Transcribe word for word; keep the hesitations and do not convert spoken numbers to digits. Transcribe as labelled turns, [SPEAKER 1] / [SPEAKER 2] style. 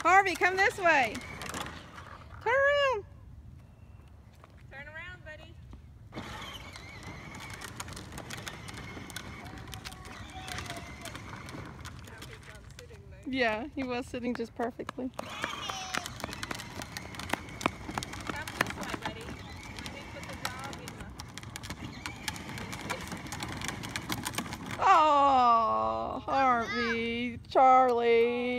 [SPEAKER 1] Harvey, come this way. Turn around.
[SPEAKER 2] Turn around, buddy. Now he's not sitting there.
[SPEAKER 1] Yeah, he was sitting just perfectly.
[SPEAKER 2] Come this way, buddy. Let me put the dog in the...
[SPEAKER 1] Oh, Harvey, Charlie.